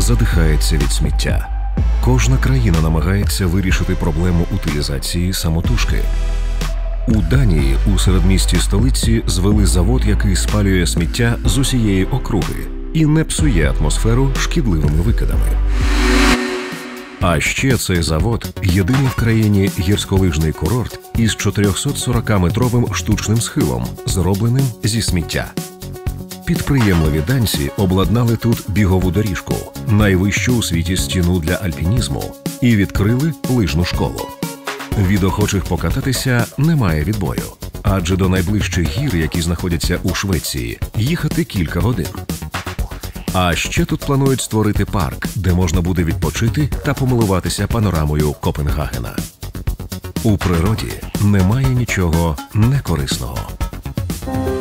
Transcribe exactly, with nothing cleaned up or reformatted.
задихається від сміття. Кожна країна намагається вирішити проблему утилізації самотужки. У Данії у середмісті столиці звели завод, який спалює сміття з усієї округи і не псує атмосферу шкідливими викидами. А ще цей завод – єдиний в країні гірськолижний курорт із чотирьохсотсорокаметровим штучним схилом, зробленим зі сміття. Підприємливі данці обладнали тут бігову доріжку, найвищу у світі стіну для альпінізму, і відкрили лижну школу. Від охочих покататися немає відбою, адже до найближчих гір, які знаходяться у Швеції, їхати кілька годин. А ще тут планують створити парк, де можна буде відпочити та помилуватися панорамою Копенгагена. У природі немає нічого некорисного.